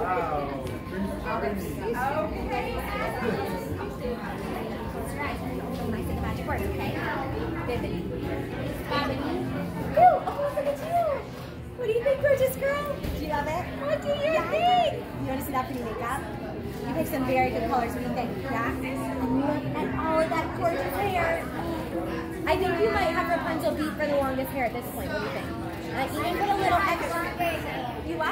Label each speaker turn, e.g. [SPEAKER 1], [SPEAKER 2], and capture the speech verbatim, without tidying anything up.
[SPEAKER 1] Wow.
[SPEAKER 2] Okay. When I say the magic words, okay? Bimini. Bimini. Go! Oh, look at you! What do you think, gorgeous girl? Do you love it? What do you yeah, think? You want to see that pretty makeup? You picked some very good colors. What do you think? Yeah? And look at all of that gorgeous hair. I think you might have Rapunzel beat for the longest hair at this point. What do you think? I even put a little extra. You what?